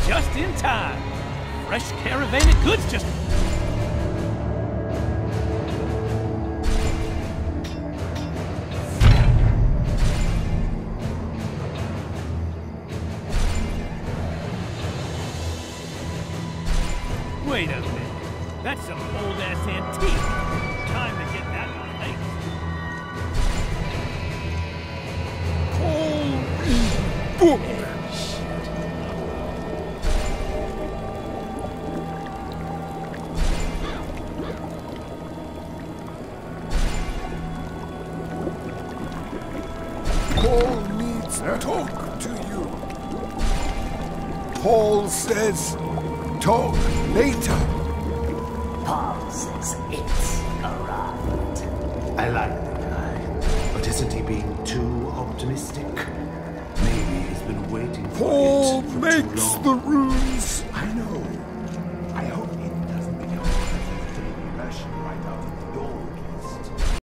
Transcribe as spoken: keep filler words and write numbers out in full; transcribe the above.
just in time. Fresh caravan of goods just... Wait a minute. That's some old-ass antique. Time to get that one late. Holy book! Paul needs to talk to you. Paul says, talk later. Paul says it's arrived. I like the guy, but isn't he being too optimistic? Maybe he's been waiting for Paul it for makes too the long.